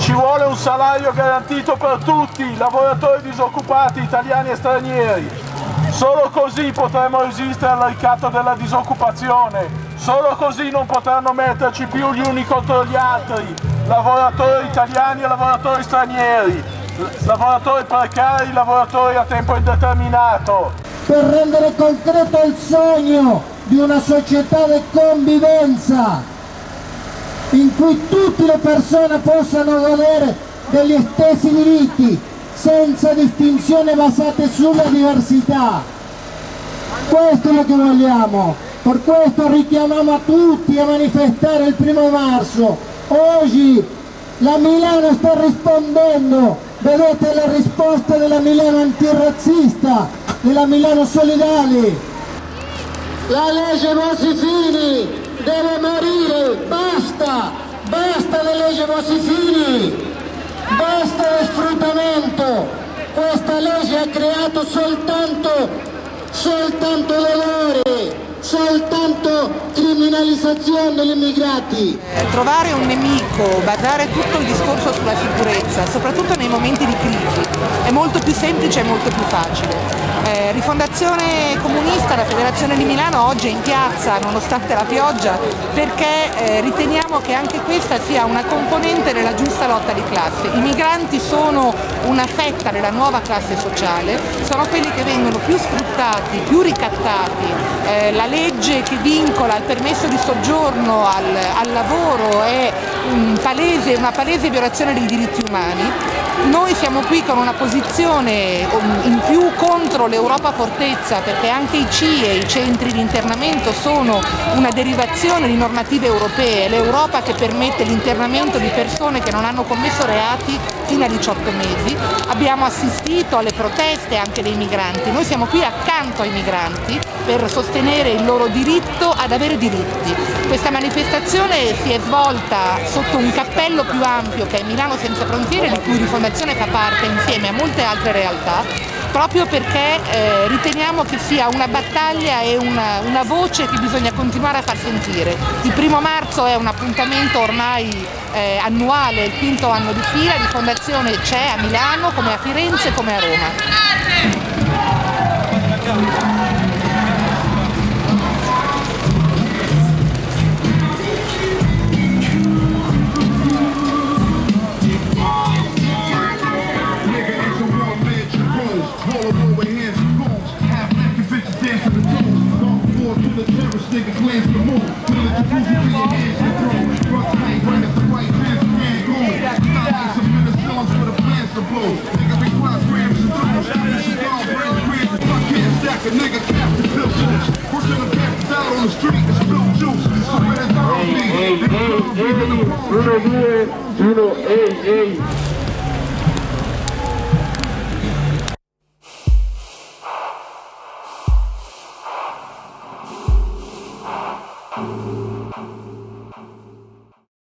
Ci vuole un salario garantito per tutti, lavoratori disoccupati, italiani e stranieri. Solo così potremo resistere al ricatto della disoccupazione. Solo così non potranno metterci più gli uni contro gli altri, lavoratori italiani e lavoratori stranieri, lavoratori precari, lavoratori a tempo indeterminato. Per rendere concreto il sogno di una società di convivenza in cui tutte le persone possano godere degli stessi diritti senza distinzione basate sulla diversità. Questo è lo che vogliamo, per questo richiamiamo a tutti a manifestare il 1° marzo. Oggi la Milano sta rispondendo, vedete la risposta della Milano antirazzista, della Milano solidale. La legge Bossi-Fini deve morire, basta, basta della legge Bossi-Fini, basta lo sfruttamento. Questa legge ha creato soltanto dolore, soltanto criminalizzazione degli immigrati. Trovare un nemico, basare tutto il discorso sulla sicurezza, soprattutto nei momenti di crisi, è molto più semplice e molto più facile. Rifondazione Comunista, la Federazione di Milano oggi è in piazza nonostante la pioggia perché riteniamo che anche questa sia una componente della giusta lotta di classe. I migranti sono una fetta della nuova classe sociale, sono quelli che vengono più sfruttati, più ricattati. La legge che vincola il permesso di soggiorno al lavoro è una palese violazione dei diritti umani. Noi siamo qui con una posizione in più contro l'Europa fortezza, perché anche i CIE, i centri di internamento, sono una derivazione di normative europee. L'Europa che permette l'internamento di persone che non hanno commesso reati fino a 18 mesi. Abbiamo assistito alle proteste anche dei migranti. Noi siamo qui accanto ai migranti per sostenere il loro diritto ad avere diritti. Questa manifestazione si è svolta sotto un cappello più ampio che è Milano Senza Frontiere, di cui Rifondazione fa parte insieme a molte altre realtà, proprio perché riteniamo che sia una battaglia e una voce che bisogna continuare a far sentire. Il 1° marzo è un appuntamento ormai annuale, il 5° anno di fila. Rifondazione c'è a Milano, come a Firenze, come a Roma. Uno, due, uno, ehi, ehi.